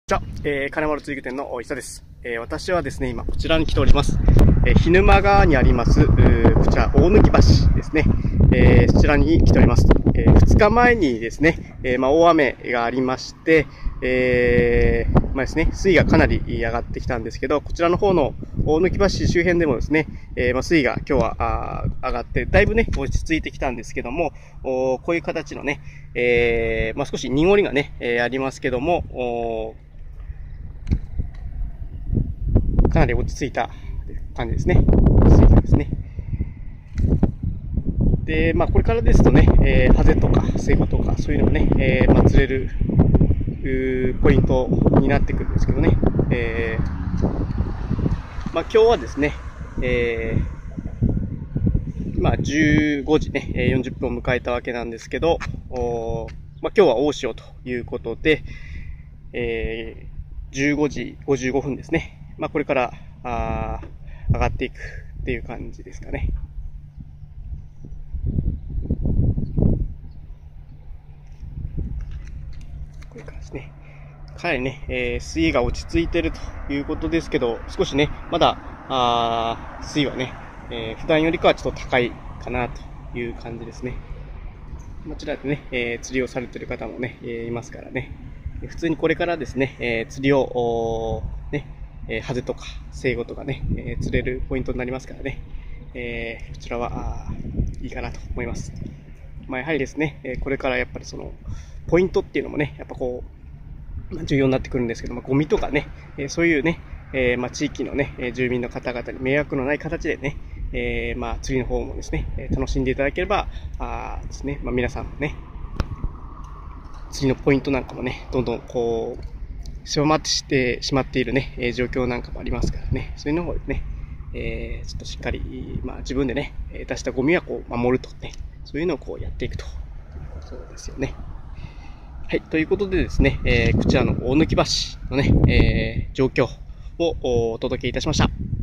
じゃあ、金丸釣り具店の伊佐です。私はですね、今こちらに来ております。涸沼川にあります、こちら大貫橋ですね。そちらに来ております。2日前にですね、大雨がありまして、ですね、水位がかなり上がってきたんですけど、こちらの方の大貫橋周辺でもですね、水位が今日は上がって、だいぶね、落ち着いてきたんですけども、こういう形のね、少し濁りがね、ありますけども、かなり落ち着いた感じですね。落ち着いたですね。で、これからですとね、ハゼとかセゴとかそういうのもね、釣れるポイントになってくるんですけどね。今日はですね、15時ね、40分を迎えたわけなんですけど、今日は大潮ということで、15時55分ですね。これから上がっていくっていう感じですかね。こういう感じですね。かなりね、水位が落ち着いているということですけど、少しね、まだ水位はね、普段よりかはちょっと高いかなという感じですね。こちらでね、釣りをされている方もね、いますからね。普通にこれからですね、釣りをね、ハゼとかセイゴとかね、釣れるポイントになりますからね、こちらはいいかなと思います。やはりですね、これからやっぱりそのポイントっていうのもね、やっぱこう重要になってくるんですけども、ゴミとかね、そういうね、地域のね、住民の方々に迷惑のない形でね、釣りの方もですね、楽しんでいただければですね、皆さんね、釣りのポイントなんかもね、どんどんこう狭まってしてしまっているね、状況なんかもありますからね、そういうのをですね、ちょっとしっかり、自分でね、出したゴミはこう守るとね、そういうのをこうやっていくと。そうですよね。はい、ということでですね、こちらの大貫橋のね、状況をお届けいたしました。